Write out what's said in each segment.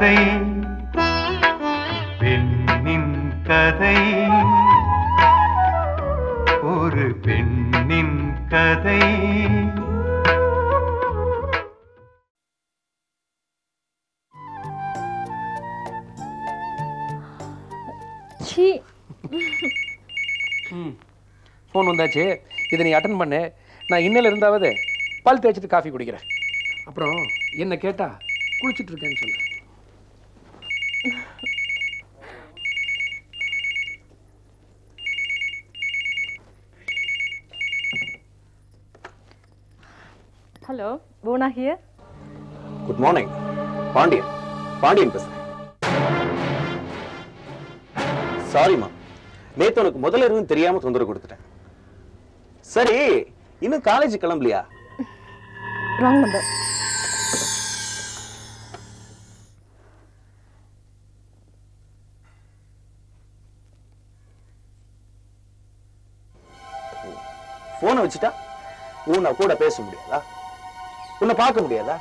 கதை பெண்ணின் கதை ஒரு பெண்ணின் கதை. ஃபோன் வந்தாச்சு, இதை நீ அட்டன் பண்ணு. நான் இன்னில இருந்தாவது பல் தேய்ச்சிட்டு காஃபி குடிக்கிறேன். அப்புறம் என்ன கேட்டா குளிச்சுட்டு இருக்கேன்னு சொல்லு. ஹலோ, போனா ஹியர். Good morning. பாண்டியன் பேசுறேன். சாரிமா, நேத்து உனக்கு முதல்ல இருந்து தெரியாம தொந்தரவு கொடுத்துட்டேன். சரி, இன்னும் காலேஜ் கிளம்பலையா? Wrong number. போனை வச்சுட்டா உன்னை கூட பேச முடியாதா? உன்னை பார்க்க முடியாதா?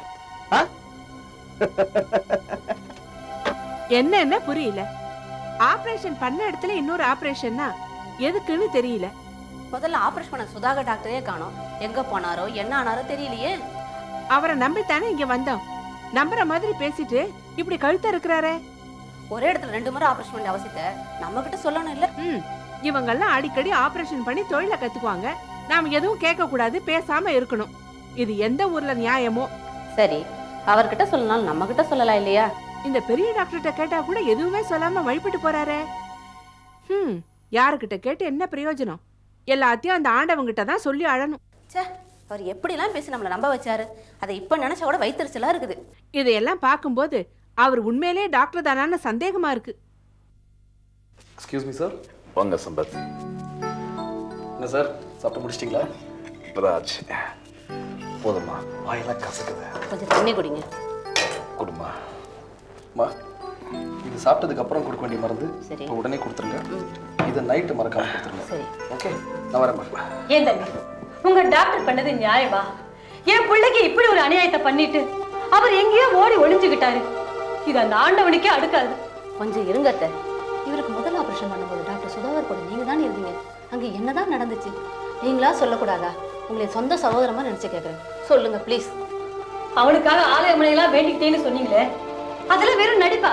என்ன புரியல. ஆபரேஷன் பண்ண இடத்துல இன்னொரு ஆபரேஷன்னா எதுக்குன்னு தெரியல. முதல்ல ஆபரேஷன் பண்ண சுதாகர் டாக்டரே காணோம். எங்க போனாரோ என்ன ஆனாரோ தெரியலையே. அவரை நம்பித்தானே இங்க வந்தோம். நம்புற மாதிரி பேசிட்டு இப்படி கழுத்த இருக்கிறாரே. ஒரே இடத்துல 2 முறை ஆபரேஷன் பண்ண அவசியத்தை நம்ம கிட்ட சொல்லணும் இல்ல? இவங்கெல்லாம் அடிக்கடி ஆபரேஷன் பண்ணி தொழில கத்துக்குவாங்க. நாம எதுவும் கேட்க கூடாது, பேசாம இருக்கணும். இது எந்த ஊர்ல நியாயமோ? சரி, அவர்கிட்ட சொல்லலாம், நம்ம கிட்ட சொல்லலாம் இல்லையா? இந்த பெரிய டாக்டர்கிட்ட கேட்டா கூட எதுவுமே சொல்லாம வழிபட்டு போறாரே. யாருக்கிட்ட கேட்டு என்ன பிரயோஜனம்? எல்லாத்தையும் அந்த ஆண்டவங்கிட்ட தான் சொல்லி அழணும். அவர் எப்படிலாம் பேசி நம்மளை நம்ப வச்சாரு. அதை இப்ப நினைச்சா கூட வயிற்றுச்சலா இருக்குது. இதையெல்லாம் பார்க்கும்போது அவர் உண்மையிலே டாக்டர் தானான்னு சந்தேகமா இருக்கு. Excuse me sir. வாங்க சம்பத். என்ன சார், சாப்பிட்டு முடிச்சிட்டிங்களா? இப்போதாச்சு. போதுமா, வாயெல்லாம் கசக்குது. கொஞ்சம் தண்ணி குடிங்க. குடுமா. அம்மா, இது சாப்பிட்டதுக்கு அப்புறம் கொடுக்க வேண்டிய மருந்து இப்போ உடனே கொடுத்துருங்க. இதை நைட்டு மறக்காம கொடுத்துருங்க. சரி, ஓகே, நான் வரேன். ஏன் தம்பி, உங்க டாக்டர் பண்ணது நியாயமா? என் பிள்ளைக்கு இப்படி ஒரு அநியாயத்தை பண்ணிட்டு அவர் எங்கேயோ ஓடி ஒளிஞ்சுக்கிட்டாரு. இது அந்த ஆண்டவனுக்கே அடுக்காது. கொஞ்சம் இருங்கத்த. இவருக்கு முதல் ஆபரேஷன் பண்ணும்போது டாக்டர் சுதாகர் கூட நீங்க தானே இருந்தீங்க. அங்க என்னதான் நடந்துச்சு? நீங்களா சொல்லக்கூடாதா? உங்களை சொந்த சகோதரமா நினைச்சு கேட்கறேன், சொல்லுங்க ப்ளீஸ். அவனுக்காக ஆலயமனையெல்லாம் வேண்டிக்கிட்டேன்னு சொன்னீங்களே, அதெல்லாம் வெறும் நடிப்பா?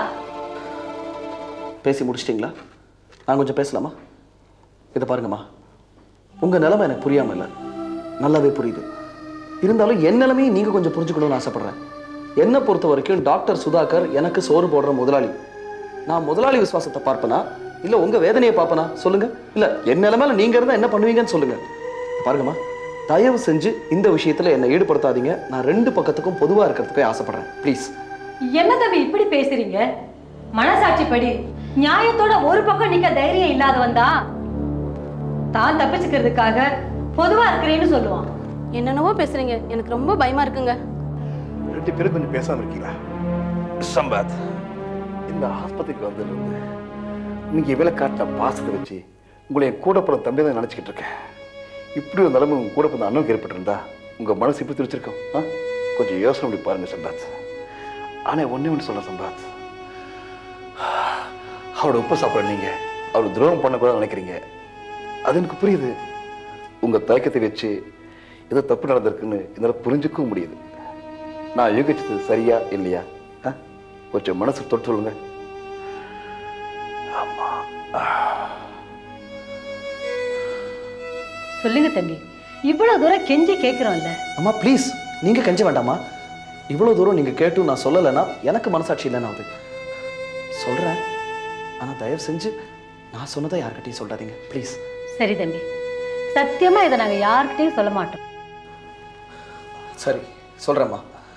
பேசி முடிச்சிட்டிங்களா? நான் கொஞ்சம் பேசலாமா? இதை பாருங்கம்மா, உங்க நிலைமை எனக்கு புரியாம இல்லை, நல்லாவே புரியுது. இருந்தாலும் என் நிலைமையை நீங்க கொஞ்சம் புரிஞ்சுக்கணும்னு ஆசைப்படுறேன். என்னை பொறுத்த வரைக்கும் டாக்டர் சுதாகர் எனக்கு சோறு போடுற முதலாளி. நான் முதலாளி விசுவாசத்தை பார்ப்பனா இல்ல உங்க வேதனையை பார்ப்பனா? சொல்லுங்க. இல்ல என் நிலைமையில நீங்க இருந்தா என்ன பண்ணுவீங்கன்னு சொல்லுங்க. பாருங்கம்மா, தயவு செஞ்சு இந்த விஷயத்துல என்னை ஈடுபடுத்தாதீங்க. நான் 2 பக்கத்துக்கும் பொதுவா இருக்கிறதுக்கு ஆசைப்படுறேன், ப்ளீஸ். என்ன தம்பி இப்படி பேசுறீங்க? மனசாட்சிப்படி நியாயத்தோட ஒரு பக்கம் நீங்க தைரியம் இல்லாதவன் தான் தான் தப்பிச்சுக்கிறதுக்காக பொதுவா இருக்கிறேன்னு சொல்லுவான். என்னென்னவோ பேசுறீங்க, எனக்கு ரொம்ப பயமா இருக்குங்க. 2 பேரும் கொஞ்சம் பேசாம இருக்கீங்களா? சம்பத், இந்த ஆஸ்பத்திரிக்கு வந்திருந்து நீங்க இவளை காட்ட பாசத்தை வச்சு உங்களை என் கூட பிறந்த தம்பி தான் நினைச்சுக்கிட்டு இருக்கேன். இப்படி ஒரு நிலைமை உங்க கூட பிறந்த அண்ணனுக்கு ஏற்பட்டிருந்தா உங்க மனசு இப்படி தெரிச்சிருக்கோம். கொஞ்சம் யோசனை பண்ணி பாருங்க சம்பத். ஆனா ஒண்ணு சொல்ல சம்பத், அவரோட உப்பை சாப்பிட நீங்க அவர் துரோகம் பண்ணக்கூடாது நினைக்கிறீங்க. அது எனக்கு புரியுது. உங்க தயக்கத்தை வச்சு ஏதோ தப்பு நடந்திருக்குன்னு என்னால புரிஞ்சுக்கவும் முடியுது. நான் யோகிச்சது சரியா இல்லையா? கொஞ்சம் மனசு தொட்டு சொல்லுங்க. ஆமா, சொல்லுங்க தம்பி, இவ்வளவு தூரம் கெஞ்சி கேட்கிறோம்ல. அம்மா ப்ளீஸ், நீங்க கெஞ்ச வேண்டாமா? இவ்வளவு தூரம் நீங்க கேட்டும் நான் சொல்லலைன்னா எனக்கு மனசாட்சி இல்லைன்னு ஆகுது. சொல்றேன், ஆனா தயவு செஞ்சு நான் சொன்னதை யார்கிட்டையும் சொல்லாதீங்க ப்ளீஸ். சரி தம்பி, சத்தியமா இதை நாங்க யார்கிட்டையும் சொல்ல மாட்டோம். சரி, சொல்றேம்மா.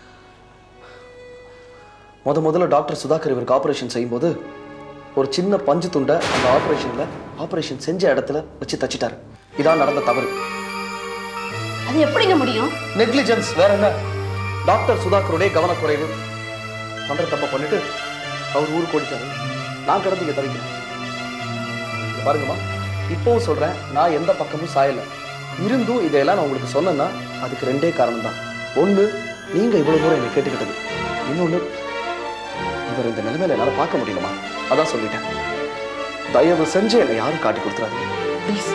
முதல்ல டாக்டர் சுதாகர் இவருக்கு ஆபரேஷன் செய்யும்போது ஒரு சின்ன பஞ்சு துண்டை அந்த ஆபரேஷன் செஞ்ச இடத்துல வச்சு தச்சிட்டாரு. இதான் நடந்த தவறு. அது எப்படிங்க முடியும்? நெக்லிஜென்ஸ், வேற என்ன? டாக்டர் சுதாகருடைய கவனக்குறைவு. பண்ற தப்ப பண்ணிட்டு அவர் ஊருக்கு ஓடிட்டாரு. நான் கிடந்து இங்க தவிக்கிறேன். பாருங்கம்மா, இப்பவும் சொல்றேன், நான் எந்த பக்கமும் சாயல. இருந்தும் இதையெல்லாம் நான் உங்களுக்கு சொன்னேன்னா அதுக்கு 2 காரணம் தான். ஒண்ணு, நீங்க இவ்வளவு தூரம் என்னை கேட்டுக்கிட்டது. இன்னொன்னு, இவர் இந்த நிலைமையில என்னால பார்க்க முடியலமா, அதான் சொல்லிட்டேன். தயவு செஞ்சு என்னை யாரும் காட்டி கொடுத்துறாதீங்க please.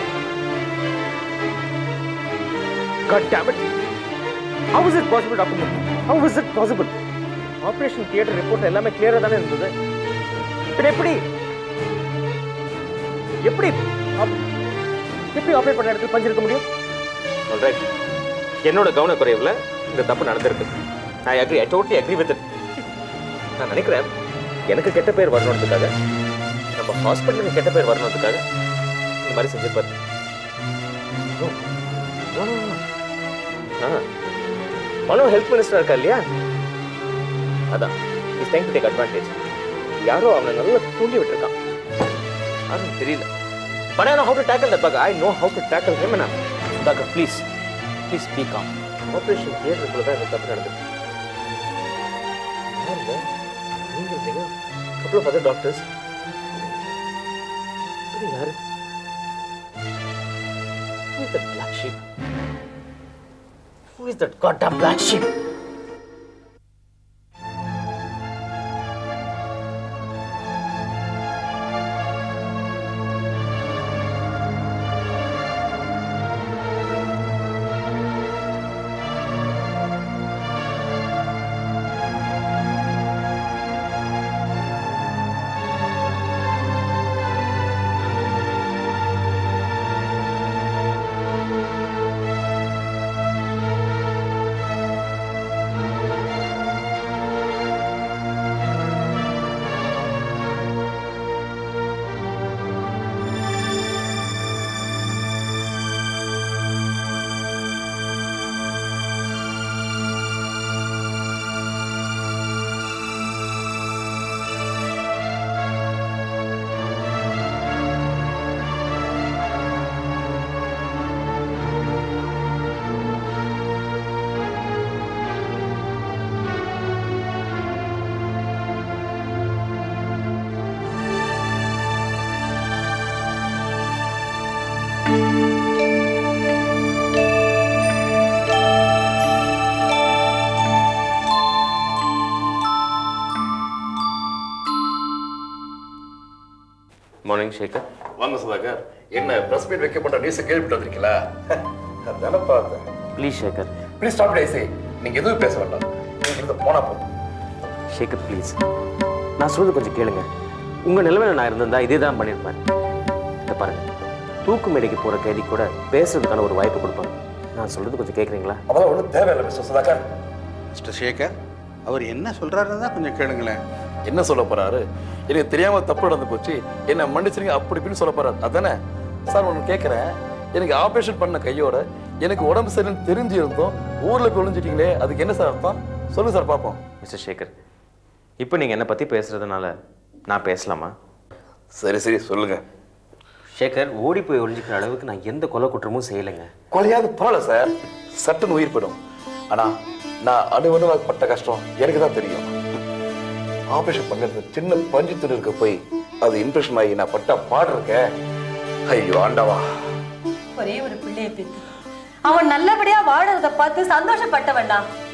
God damn it! How is it possible, Dr. How is it possible? Operation theater report எல்லாமே clear-ஆ தானே இருந்தது. எப்படி ஆபரேட் பண்ண இடத்துல பஞ்சு இருக்க முடியும்? ஆல்ரைட், என்னோட கவனக்குறைவுல இந்த தப்பு நடந்திருக்கு. I totally agree with it. நான் நினைக்கிறேன் எனக்கு கெட்ட பேர் வரணுன்றதுக்காக, நம்ம ஹாஸ்பிட்டலுக்கு கெட்ட பேர் வரணுன்றதுக்காக இந்த மாதிரி செஞ்சிருப்பாரு. மனோ ஹெல்த் மினிஸ்டர் இருக்கா இல்லையா, அதான் is time to take advantage. யாரோ அவனை நல்லா தூண்டி விட்டுருக்கான், அது தெரியல. But I know how to tackle that bug. I know how to tackle him. Doctor, please be calm. Operation theater குள்ள தான் இந்த தப்பு நடந்துச்சு. யாருங்க நீங்க இருக்கீங்க? couple of other doctors. இது யாரு? Who is that black sheep? Who is that goddamn black sheep? Morning Sekhar. வாங்க சுதாகர். என்ன பிரஸ் மீட் வைக்க போட்ட நியூஸ் கேள்விப்பட்டு வந்திருக்கீங்களா? அதான பார்த்தேன். Please Sekhar. Please stop Daisy. நீங்க எதுவும் பேச வேண்டாம். நீங்க இத போனா போதும். சேகர் ப்ளீஸ், நான் சொல்றது கொஞ்சம் கேளுங்க. உங்க நிலைமையில நான் இருந்திருந்தா இதே தான் பண்ணியிருப்பேன். இதை பாருங்க, தூக்கு மேடைக்கு போற கைதி கூட பேசுறதுக்கான ஒரு வாய்ப்பு கொடுப்பாங்க. நான் சொல்றது கொஞ்சம் கேட்குறீங்களா? அதெல்லாம் ஒன்றும் தேவையில்லை மிஸ்டர் சுதாகர். மிஸ்டர் சேகர், அவர் என்ன சொல்றாருன்னு தான் கொஞ்சம் கேளுங்களேன். என்ன சொல்ல போறாரு? எனக்கு தெரியாம தப்பு நடந்து போச்சு, என்ன மன்னிச்சிருங்க அப்படி இப்படின்னு சொல்ல போறாரு, அதானே? சார் ஒன்று கேட்குறேன், எனக்கு ஆப்ரேஷன் பண்ண கையோட எனக்கு உடம்பு சரின்னு தெரிஞ்சு இருந்தோம் ஊர்ல போய் ஒளிஞ்சிட்டீங்களே, அதுக்கு என்ன சார் அர்த்தம்? சொல்லுங்க சார் பார்ப்போம். மிஸ்டர் சேகர், இப்போ நீங்க என்ன பத்தி பேசுறதுனால நான் பேசலாமா? சரி சரி சொல்லுங்க. சேகர், ஓடி போய் ஒளிஞ்சிக்கிற அளவுக்கு நான் எந்த கொலை குற்றமும் செய்யலைங்க. கொலையாவது பரவாயில்ல சார், சட்டுன்னு உயிர் போயிடும். ஆனா நான் அணுவணுவாக்கப்பட்ட கஷ்டம் எனக்கு தான் தெரியும். ஆபரேஷன் பண்ணுறது சின்ன பஞ்சு துணி இருக்க போய் அது இன்ஃபெக்ஷன் ஆகி நான் பட்டா பாடு இருக்கேன். ஐயோ ஆண்டவா. ஒரே ஒரு பிள்ளையை பெற்று அவன் நல்லபடியா வாழறத பார்த்து சந்தோஷப்பட்டவண்ணா.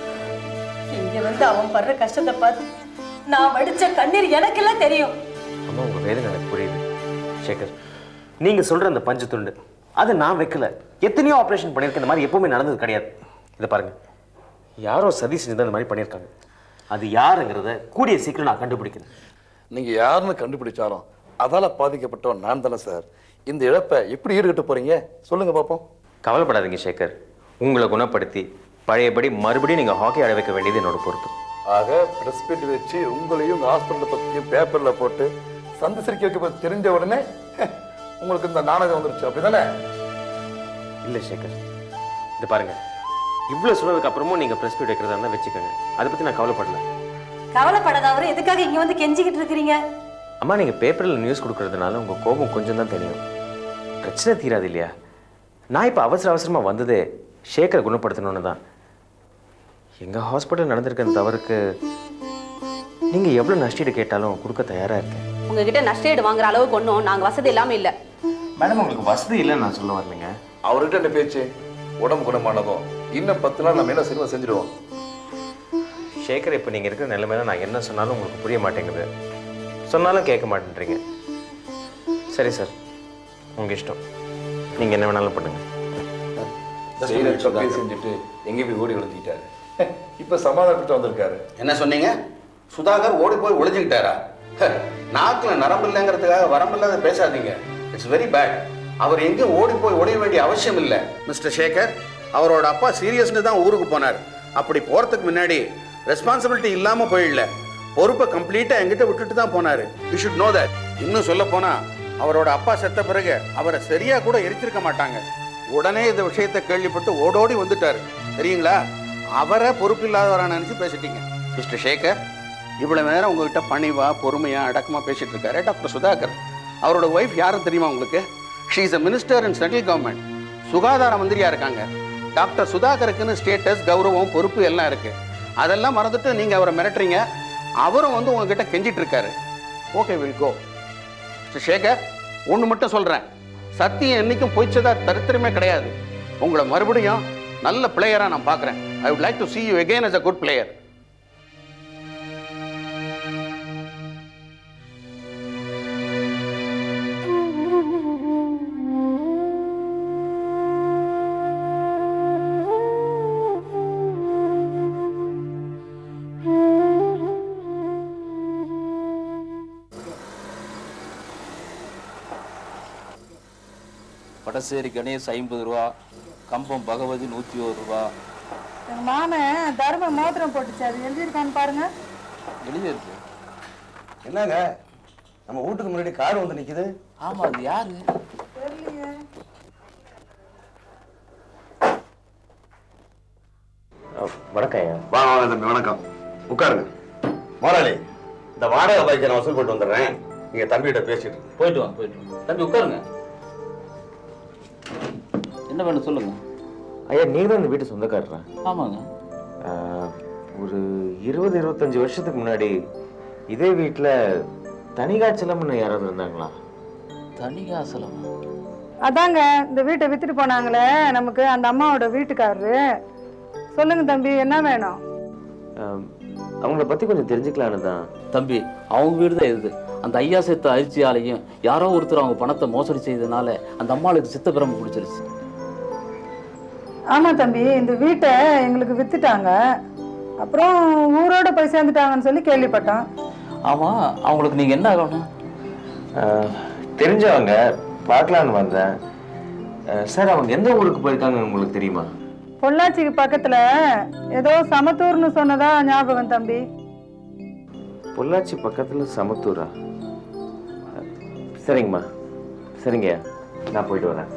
இங்க வந்து அவன் படுற கஷ்டத்தை பார்த்து நான் வடிச்ச கண்ணீர் எனக்கு எல்லாம் தெரியும். அம்மா, உங்க வேதனை எனக்கு புரியுது. சேகர், நீங்க சொல்ற அந்த பஞ்சு துண்டு அது நான் வைக்கல. எத்தனையோ ஆபரேஷன் பண்ணியிருக்கேன், இந்த மாதிரி எப்பவுமே நடந்தது கிடையாது. இதை பாருங்க, யாரோ சதி செஞ்சு இந்த மாதிரி பண்ணியிருக்காங்க. அது யாருங்கிறத கூடிய சீக்கிரம் நான் கண்டுபிடிக்கிறேன். நீங்க யாருன்னு கண்டுபிடிச்சாலும் அதால பாதிக்கப்பட்டவன் நான் தானே சார். இந்த இழப்பை எப்படி ஈடுகட்ட போறீங்க சொல்லுங்க பார்ப்போம். கவலைப்படாதீங்க சேகர், உங்களை குணப்படுத்தி பழையபடி மறுபடியும் நீங்க ஹாக்கி ஆட வைக்க வேண்டியது என்னோட பொறுப்பு. ஆக பிரஸ் மீட் வச்சு உங்களையும் உங்க ஹாஸ்பிட்டலை பத்தியும் பேப்பர்ல போட்டு சந்தை சிரிக்க வைக்க தெரிஞ்ச உடனே உங்களுக்கு இந்த நாடகம் வந்துருச்சு, அப்படிதானே? இல்ல சேகர், இது பாருங்க, இவ்வளவு சொன்னதுக்கு அப்புறமும் நீங்க பிரஸ் மீட் வைக்கிறதா இருந்தா வச்சுக்கோங்க. அதை பத்தி நான் கவலைப்படல. கவலைப்படாதவரை எதுக்காக இங்க வந்து கெஞ்சிக்கிட்டு இருக்கிறீங்க? அம்மா, நீங்க பேப்பர்ல நியூஸ் கொடுக்கறதுனால உங்க கோபம் கொஞ்சம் தான் தெரியும், பிரச்சனை தீராது இல்லையா? நான் இப்ப அவசர அவசரமா வந்ததே சேகரை குணப்படுத்தணும்னு தான். எங்க ஹாஸ்பிட்டல் நடந்திருக்க தவறுக்கு நீங்க எவ்வளவு நஷ்டீடு கேட்டாலும் கொடுக்க தயாரா இருக்கேன். உங்ககிட்ட நஷ்டீடு வாங்குற அளவுக்கு ஒன்றும் நாங்க வசதி இல்லாம இல்ல. மேடம், உங்களுக்கு வசதி இல்லைன்னு நான் சொல்ல வரலைங்க. அவர்கிட்ட என்ன பேச்சு? உடம்பு குணமானதும் இன்னும் 10 நாள் நம்ம என்ன சினிமா செஞ்சிடுவோம். சேகர், இப்போ நீங்கள் இருக்கிற நிலைமையில நான் என்ன சொன்னாலும் உங்களுக்கு புரிய மாட்டேங்குது, சொன்னாலும் கேட்க மாட்டேன்றீங்க. சரி சார், உங்கள் இஷ்டம், நீங்கள் என்ன வேணாலும் பண்ணுங்க. செஞ்சுட்டு எங்கே போய் ஓடி ஒழிஞ்சிக்கிட்டாரு. இப்போ சமாதானப்பட்டு வந்திருக்காரு. என்ன சொன்னீங்க? சுதாகர் ஓடி போய் ஒளிஞ்சுக்கிட்டாரா? நாக்கில் நரம்பு இல்லைங்கிறதுக்காக வரம்பில்லாத பேசாதீங்க. It's very bad. அவர் எங்கேயும் ஓடி போய் ஒளிய வேண்டிய அவசியம் இல்லை. மிஸ்டர் சேகர், அவரோட அப்பா சீரியஸ்னு தான் ஊருக்கு போனார். அப்படி போகிறதுக்கு முன்னாடி ரெஸ்பான்சிபிலிட்டி இல்லாமல் போயிடல, பொறுப்பை கம்ப்ளீட்டாக எங்கிட்ட விட்டுட்டு தான் போனார். You should know that. இன்னும் சொல்ல போனால் அவரோட அப்பா செத்த பிறகு அவரை சரியாக கூட எரிச்சிருக்க மாட்டாங்க. உடனே இந்த விஷயத்தை கேள்விப்பட்டு ஓடோடி வந்துட்டார். தெரியுங்களா? அவரை பொறுப்பில்லாதவரான நினச்சி பேசிட்டீங்க. மிஸ்டர் சேகர், இவ்வளவு நேரம் உங்ககிட்ட பணிவா பொறுமையா அடக்கமா பேசிட்டு இருக்காரு டாக்டர் சுதாகர். அவரோட ஒய்ஃப் யாரும் தெரியுமா உங்களுக்கு? She is a minister in central government. சுகாதார மந்திரியா இருக்காங்க. டாக்டர் சுதாகருக்குன்னு ஸ்டேட்டஸ், கௌரவம், பொறுப்பு எல்லாம் இருக்கு. அதெல்லாம் மறந்துட்டு நீங்க அவரை மிரட்டுறீங்க. அவரும் வந்து உங்ககிட்ட கெஞ்சிட்டு இருக்காரு. Okay, will go. Mister Sekhar, ஒன்று மட்டும் சொல்றேன், சத்தியம் என்னைக்கும் பொய்ச்சதா தரித்திரமே கிடையாது. உங்களை மறுபடியும் நல்ல பிளேயரா நான் பார்க்குறேன். I would like to see you again as a good player. Vadasery Ganesh 50 ரூபா, கம்பம் பகவதி 101 ரூபா. எங்க மாமன் தர்ம மோதிரம் போட்டுச்சு, அது எழுதியிருக்கான்னு பாருங்க. எழுதியிருக்கு. என்னங்க நம்ம வீட்டுக்கு முன்னாடி கார் வந்து நிக்குது? ஆமா, அது யாரு? தெரியலையே. வணக்கம். வாங்க தம்பி, வணக்கம். உட்காருங்க. முதலாளி, இந்த வாடகை பைக்கை நான் வசூல் போட்டு வந்துடுறேன். நீங்க தம்பிகிட்ட பேசிட்டு போயிட்டு வாங்க, போயிட்டு வாங்க. தம்பி உட்காருங்க. என்ன வேணும் சொல்லுங்க. ஐயா, நீங்க தான் இந்த வீட்டு சொந்தக்காரரா? ஆமாங்க. ஒரு 20-25 வருஷத்துக்கு முன்னாடி இதே வீட்டில் தனிகாச்சலம்னு யாராவது இருந்தாங்களா? தனிகாசலம்? அதாங்க இந்த வீட்டை வித்துட்டு போனாங்களே நமக்கு அந்த அம்மாவோட வீட்டுக்காரரு. சொல்லுங்க தம்பி, என்ன வேணும்? அவங்கள பத்தி கொஞ்சம் தெரிஞ்சுக்கலான்னு தான். தம்பி, அவங்க வீடு தான் இது. அந்த ஐயா செத்த அதிர்ச்சியாலையும் யாரோ ஒருத்தர் அவங்க பணத்தை மோசடி செய்ததுனால அந்த அம்மாளுக்கு சித்தப்பிரம பிடிச்சிருச்சு. ஆமா தம்பி, இந்த வீட்டை எங்களுக்கு வித்துட்டாங்க. அப்புறம் ஊரோட போய் சேர்ந்துட்டாங்கன்னு சொல்லி கேள்விப்பட்டோம். ஆமா, அவங்களுக்கு நீங்க என்ன ஆகணும்? தெரிஞ்சவங்க, பார்க்கலான்னு வந்தேன். சார், அவங்க எந்த ஊருக்கு போயிருக்காங்க உங்களுக்கு தெரியுமா? பொள்ளாச்சிக்கு பக்கத்துல ஏதோ சமத்தூர்னு சொன்னதா ஞாபகம் தம்பி. பொள்ளாச்சி பக்கத்துல சமத்தூரா? சரிங்கம்மா, சரிங்க, நான் போயிட்டு வரேன்.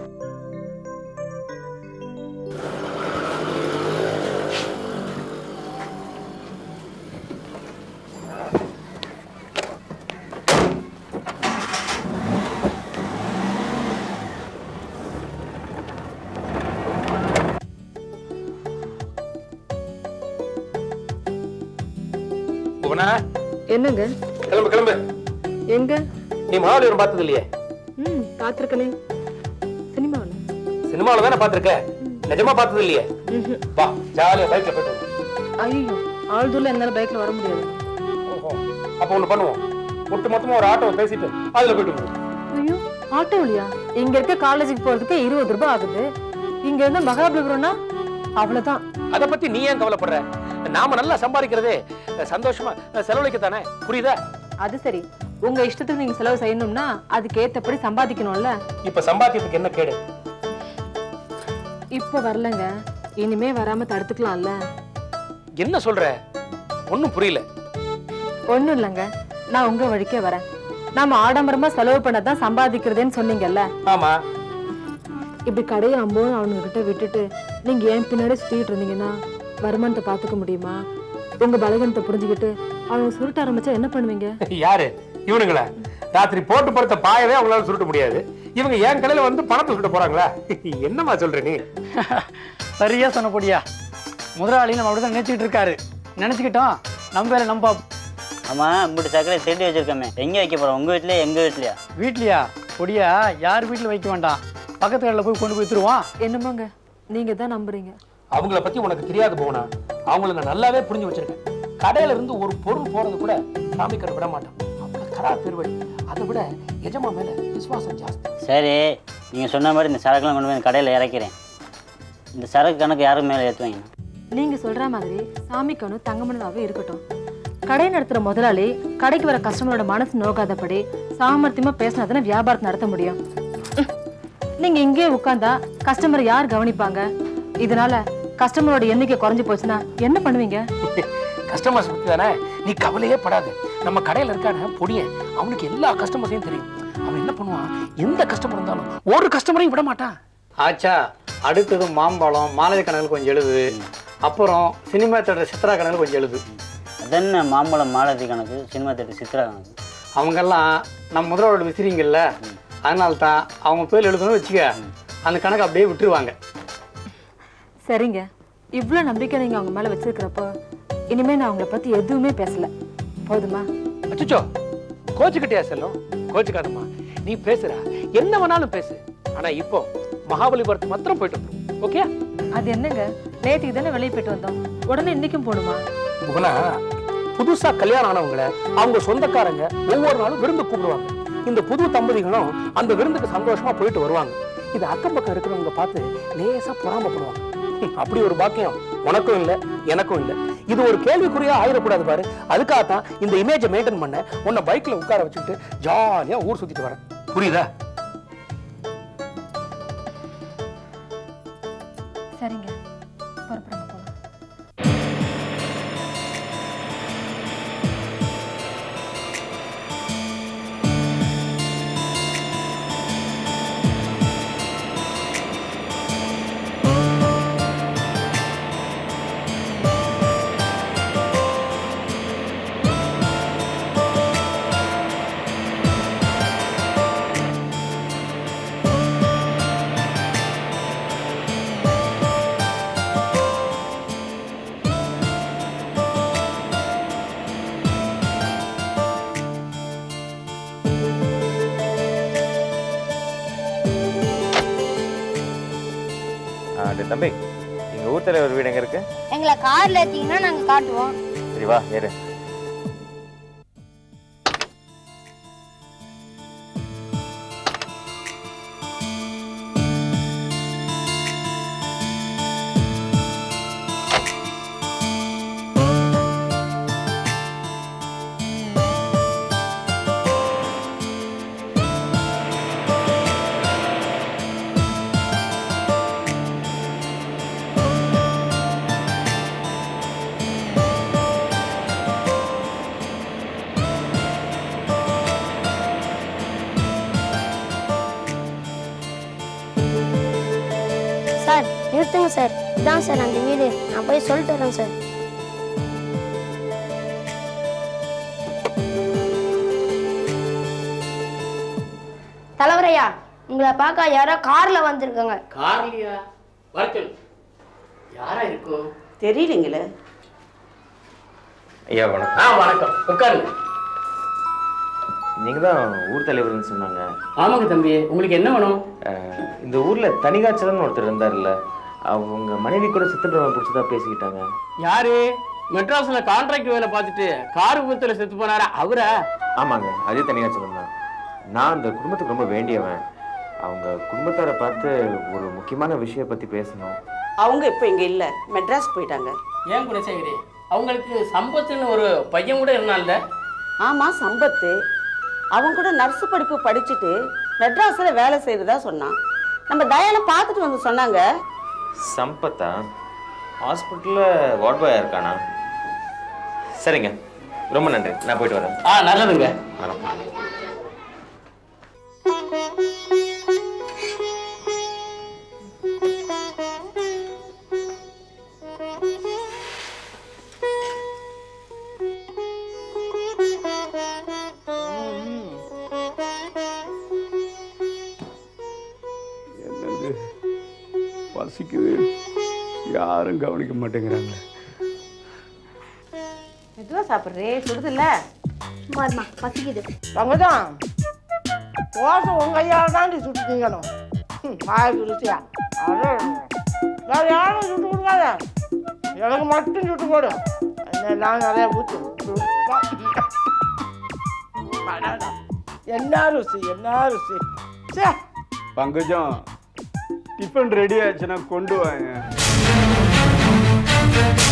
என்னங்க? கிளம்பு கிளம்பு. எங்க? நீ மகாபலிபுரம் பார்த்தது இல்லையே? பாத்திருக்கனே. சினிமாவில்? சினிமாவில் தானே பார்த்திருக்க, நிஜமா பார்த்தது இல்லையே? வா, ஜாலியா பைக்ல போயிட்டு. ஐயோ, ஆழ்தூர்ல என்னால பைக்ல வர முடியாது. ஓஹோ, அப்ப ஒண்ணு பண்ணுவோம், ஒட்டு மொத்தமா ஒரு ஆட்டோ பேசிட்டு அதுல போயிட்டு. ஐயோ, ஆட்டோலியா? இங்க இருக்க காலேஜுக்கு போறதுக்கு 20 ரூபாய் ஆகுது. இங்க இருந்து மகாபலிபுரம்னா அவ்வளவுதான். அத பத்தி நீ ஏன் கவலைப்படுற? நாம நல்லா சம்பாதிக்கிறதே சந்தோஷமா செலவழிக்கத்தானே, புரியுதா? அது சரி, உங்க இஷ்டத்துக்கு நீங்க செலவு செய்யணும்னா அதுக்கு ஏத்தபடி சம்பாதிக்கணும்ல. இப்ப சம்பாத்தியத்துக்கு என்ன கேடு? இப்ப வரலங்க, இனிமே வராம தடுத்துக்கலாம்ல. என்ன சொல்ற? ஒண்ணும் புரியல. ஒண்ணும் இல்லங்க, நான் உங்க வழிக்கே வரேன். நாம ஆடம்பரமா செலவு பண்ணதான் சம்பாதிக்கிறதுன்னு சொன்னீங்கல்ல. ஆமா. இப்படி கடையை அம்போன்னு அவனுங்க கிட்ட விட்டுட்டு நீங்க ஏன் பின்னாடி சுத்திட்டு இருந்தீங்கன்னா வருமானத்தை பாத்துக்க முடியுமா? உங்க பலகீனத்தை புரிஞ்சுக்கிட்டு அவங்க சுருட்ட ஆரம்பிச்சா என்ன பண்ணுவீங்க? யாரு இவனுங்களா? ராத்திரி போட்டு படுத்த பாயவே அவங்களால சுருட்ட முடியாது. இவங்க என் கடையில வந்து பணத்தை சுருட்ட போறாங்களா? என்னமா சொல்ற நீ? சரியா சொன்னபடியா, முதலாளி நம்ம அப்படிதான் நினைச்சுக்கிட்டு இருக்காரு. நினைச்சுக்கிட்டோம், நம்ம வேலை நம்ம. ஆமா, இப்படி சக்கரை தேடி வச்சிருக்கோமே, எங்க வைக்க போறோம்? உங்க வீட்லயா எங்க வீட்லயா? வீட்லயா? பொடியா யார் வீட்டுல வைக்க வேண்டாம், பக்கத்து கடையில போய் கொண்டு போய் தருவான். என்னமாங்க, நீங்க தான் நம்புறீங்க. அவங்கள பத்தி உனக்கு தெரியாது போனா, அவங்கள நான் நல்லாவே புரிஞ்சு வச்சிருக்கேன். கடையில இருந்து ஒரு பொருள் போறது கூட சாமிக்கரை விட மாட்டான். அவ்வளவு கரா பெருவழி. அதை விட எஜமா மேல விசுவாசம் ஜாஸ்தி. சரி, நீங்கள் சொன்ன மாதிரி இந்த சரக்குலாம் கொண்டு போய் கடையில் இறக்கிறேன். இந்த சரக்கு கணக்கு யாருக்கு மேலே ஏற்றுவாங்க? நீங்க சொல்ற மாதிரி சாமிக்கனு தங்கமனதாவே இருக்கட்டும். கடை நடத்துற முதலாளி கடைக்கு வர கஸ்டமரோட மனசு நோக்காதபடி சாமர்த்தியமா பேசினாதானே வியாபாரத்தை நடத்த முடியும். நீங்க இங்கே உட்கார்ந்தா கஸ்டமர் யார் கவனிப்பாங்க? இதனால கஸ்டமரோட எண்ணிக்கை குறைஞ்சு போச்சுன்னா என்ன பண்ணுவீங்க? கஸ்டமர்ஸ் பத்தி தானே, நீ கவலையே படாது. நம்ம கடையில இருக்கான பொடியன், அவனுக்கு எல்லா கஸ்டமர்ஸையும் தெரியும். அவன் என்ன பண்ணுவான், எந்த கஸ்டமர் இருந்தாலும் ஒரு கஸ்டமரையும் விட மாட்டான். ஆச்சா, அடுத்தது மாம்பழம் மாலதி கணக்கில் கொஞ்சம் எழுது. அப்புறம் சினிமா தேட்டர் சித்ரா கணக்கில் கொஞ்சம் எழுது. அதென்ன மாம்பழம் மாலதி கணக்கு, சினிமா தேட்டர் சித்ரா கணக்கு? அவங்கெல்லாம் நம்ம முதலோட விசிறீங்கல்ல, அதனால தான் அவங்க பேர் எழுதணும்னு வச்சுக்க, அந்த கணக்கு அப்படியே விட்டுருவாங்க. சரிங்க, இவ்வளோ நம்பிக்கை நீங்க அவங்க மேல வச்சிருக்கிறப்போ இனிமே நான் அவங்கள பத்தி எதுவுமே பேசல. போதுமா? அச்சோ, கோச்சுக்கிட்டியா செல்லும்? கோச்சுக்காதம்மா, நீ பேசுற என்ன வேணாலும் பேசு. ஆனா இப்போ மகாபலிபுரத்துக்கு மாத்திரம் போயிட்டு வந்துடும். ஓகே? அது என்னங்க, நேற்றுக்கு தானே வெளியே போயிட்டு வந்தோம், உடனே இன்னைக்கும் போடுமா? புகனா, புதுசா கல்யாணம் ஆனவங்களை அவங்க சொந்தக்காரங்க ஒவ்வொரு நாளும் விருந்து கூப்பிடுவாங்க. இந்த புது தம்பதிகளும் அந்த விருந்துக்கு சந்தோஷமா போயிட்டு வருவாங்க. இது அக்கம் பக்கம் இருக்கிறவங்க பார்த்து லேசா பொறாமப்படுவாங்க. அப்படி ஒரு பாக்கியம் உனக்கும் இல்லை, எனக்கும் இல்லை. இது ஒரு கேள்விக்குறியா ஆயிடக்கூடாது பாரு. அதுக்காகத்தான் இந்த இமேஜை மெயின்டைன் பண்ண உன்னை பைக்ல உட்கார வச்சுட்டு ஜாலியா ஊர் சுத்திட்டு வரேன். புரியுதா? சரிங்க, புறப்படுங்க போலாம். தம்பி, எங்க ஊர் தலைவர் வீடு எங்க இருக்கு? எங்களை கார்ல ஏத்தீங்கன்னா நாங்க காட்டுவோம். சரி வா, ஏறு. சார் நிறுத்துங்க சார், இதான் சார் அந்த வீடு. நான் போய் சொல்லிட்டு வரேன் சார். தலைவரையா, உங்களை பார்க்க யாரோ கார்ல வந்திருக்காங்க. கார்லியா? வரச்சல். யாரா இருக்கும்? தெரியலங்களே. ஐயா வணக்கம். வணக்கம், உட்காருங்க. நீங்க தான் ஊர் தலைவர்னு சொன்னாங்க. ஆமாங்க தம்பி, உங்களுக்கு என்ன வேணும்? இந்த ஊர்ல தனிகாச்சலன்னு ஒருத்தர் இருந்தார்ல, அவங்க மனைவி கூட சித்தப்பிரம பிடிச்சதா பேசிக்கிட்டாங்க. யாரு? மெட்ராஸ்ல கான்ட்ராக்ட் வேலை பார்த்துட்டு கார் விபத்துல செத்து போனாரா அவரா? ஆமாங்க, அதே தனிகாச்சலம் தான். நான் அந்த குடும்பத்துக்கு ரொம்ப வேண்டியவன். அவங்க குடும்பத்தார பார்த்து ஒரு முக்கியமான விஷயம் பத்தி பேசணும். அவங்க இப்ப இங்க இல்ல, மெட்ராஸ் போயிட்டாங்க. ஏன் குணசேகரி, அவங்களுக்கு சம்பத்துன்னு ஒரு பையன் கூட இருந்தான்ல? ஆமா, சம்பத்து. அவங்க கூட நர்ஸ் படிப்பு படிச்சுட்டு மெட்ராஸ்ல வேலை செய்யறதா சொன்னான். நம்ம தயால பார்த்துட்டு வந்து சொன்னாங்க. சம்பத்தா? ஹாஸ்பிட்டல்ல வார்ட் பாயா இருக்கானா? சரிங்க, ரொம்ப நன்றி, நான் போயிட்டு வரேன். நல்லதுங்க. வணக்கம். பசிக்குது, யாரும் கவனிக்க மாட்டேங்கிறாங்க. மெதுவா சாப்பிட்றே, சுடுதுல்ல? சும்மாருமா, பசிக்குது. அங்கதான் தோசை உங்க கையால் தாண்டி சுட்டு திங்கணும். வாய்க்கு ருசியா. வேற யாரும் சுட்டு கொடுக்காத, எனக்கு மட்டும் சுட்டு போடு. எண்ணெய்லாம் நிறைய ஊற்று. என்ன ருசி, என்ன ருசி. சே, பங்கஜம் டிஃபன் ரெடி ஆச்சுன்னா கொண்டு வாங்க.